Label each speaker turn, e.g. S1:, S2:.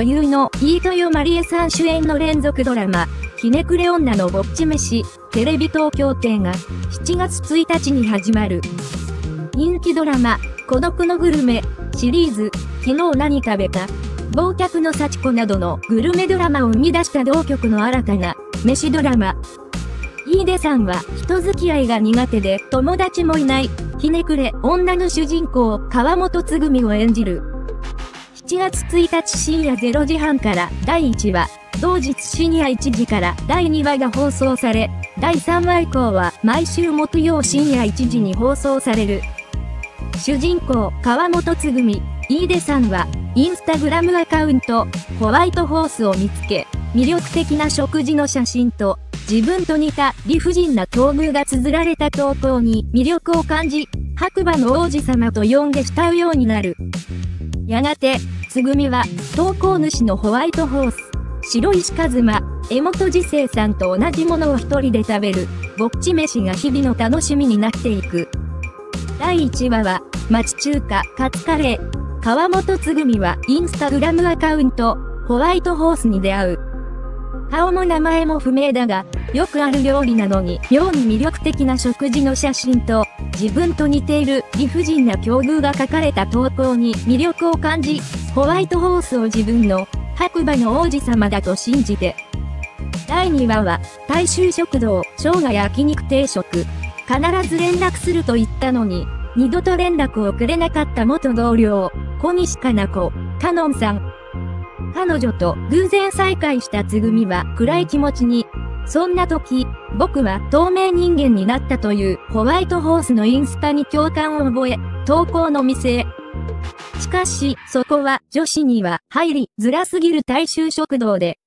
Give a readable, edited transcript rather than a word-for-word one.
S1: 優の飯豊まりえさん主演の連続ドラマ、ひねくれ女のぼっち飯、テレビ東京亭が7月1日に始まる。人気ドラマ、孤独のグルメ、シリーズ、昨日何食べた、忘却の幸子などのグルメドラマを生み出した同局の新たな、飯ドラマ。飯出さんは人付き合いが苦手で友達もいない、ひねくれ女の主人公、川本つぐみを演じる。7月1日深夜0時半から第1話、同日深夜1時から第2話が放送され、第3話以降は毎週木曜深夜1時に放送される。主人公、川本つぐみ、飯出さんは、インスタグラムアカウント、ホワイトホースを見つけ、魅力的な食事の写真と、自分と似た理不尽な境遇が綴られた投稿に魅力を感じ、白馬の王子様と呼んで慕うようになる。やがて、つぐみは、投稿主のホワイトホース、白石一馬、江本次生さんと同じものを一人で食べる、ぼっち飯が日々の楽しみになっていく。第1話は、町中華、カツカレー。川本つぐみは、インスタグラムアカウント、ホワイトホースに出会う。顔も名前も不明だが、よくある料理なのに、妙に魅力的な食事の写真と、自分と似ている理不尽な境遇が書かれた投稿に魅力を感じ、ホワイトホースを自分の白馬の王子様だと信じて。第2話は、大衆食堂、生姜焼肉定食。必ず連絡すると言ったのに、二度と連絡をくれなかった元同僚、小西加奈子、かのんさん。彼女と偶然再会したつぐみは暗い気持ちに。そんな時、僕は透明人間になったというホワイトホースのインスタに共感を覚え、投稿の店へ。しかし、そこは女子には入りづらすぎる大衆食堂で、